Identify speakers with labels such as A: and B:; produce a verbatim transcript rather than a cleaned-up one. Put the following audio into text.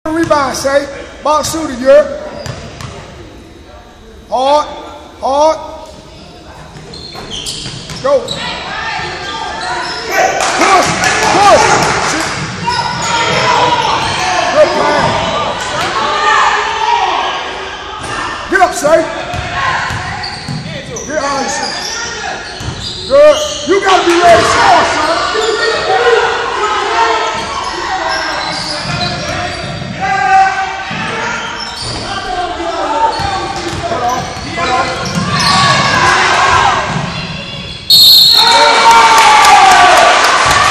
A: Rebound, say. Box shooter, you're. Hard. Hard. Go. Push. Push. Good pass. Get up, say. Get out of here. Good. You got to be ready to score, son.